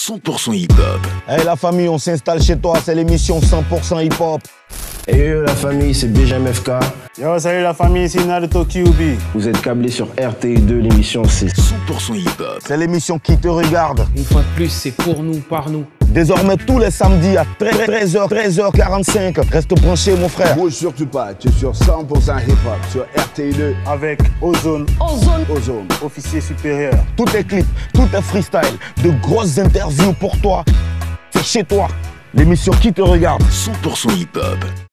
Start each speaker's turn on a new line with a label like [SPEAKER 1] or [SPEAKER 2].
[SPEAKER 1] 100% hip-hop.
[SPEAKER 2] Hey la famille, on s'installe chez toi, c'est l'émission 100% hip-hop.
[SPEAKER 3] Hey yo la famille, c'est Benjamin FK.
[SPEAKER 4] Yo, salut la famille, c'est Naruto QB.
[SPEAKER 3] Vous êtes câblés sur RTI2, l'émission c'est
[SPEAKER 1] 100% hip-hop.
[SPEAKER 2] C'est l'émission qui te regarde.
[SPEAKER 5] Une fois de plus, c'est pour nous, par nous.
[SPEAKER 2] Désormais tous les samedis à 13h45. Reste branché mon frère.
[SPEAKER 6] Bouge surtout pas, tu es sur 100% hip-hop, sur RTI2.
[SPEAKER 4] Avec Ozone,
[SPEAKER 6] Ozone.
[SPEAKER 4] officier supérieur.
[SPEAKER 2] Tout est clip, tout est freestyle. De grosses interviews pour toi. C'est chez toi. L'émission qui te regarde.
[SPEAKER 1] 100% hip-hop.